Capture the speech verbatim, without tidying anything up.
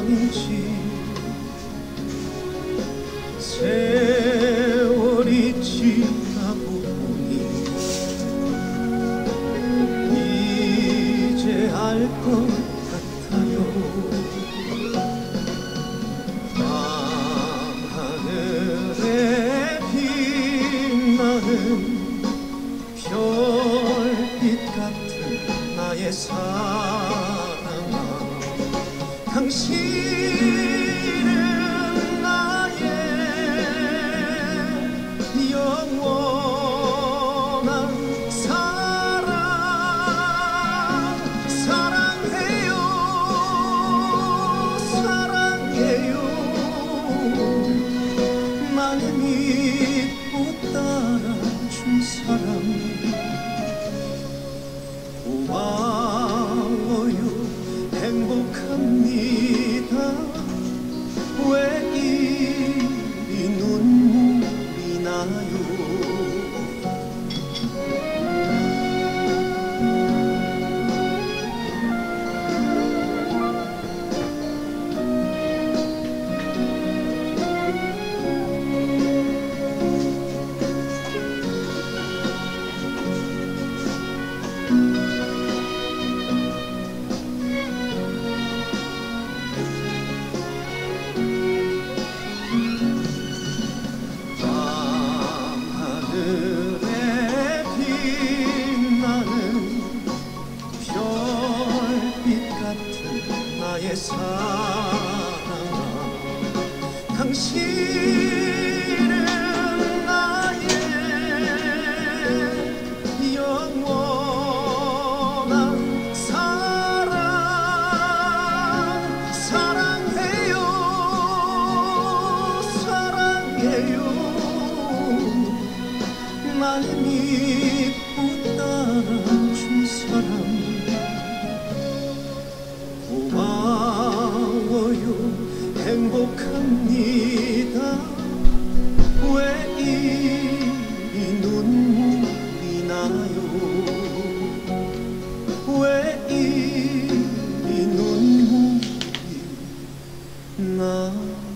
사랑인지 세월이 지나고 보니 이제 알 것 같아요. 밤하늘에 빛나는 별빛 같은 나의 사랑아, 당신은 나의 영원한 사랑. 사랑해요, 사랑해요. 나의 믿고 따라준 사랑 고마워요. 행복합니다. 왜 이리 눈물이 나요? 나의 사랑아, 당신은 나의 영원한 사랑. 사랑해요, 사랑해요. 나의 믿고 따라준 사랑 고마워요. 행복합니다. 왜 이리 눈물이 나요? 왜 이리 눈물이 나요?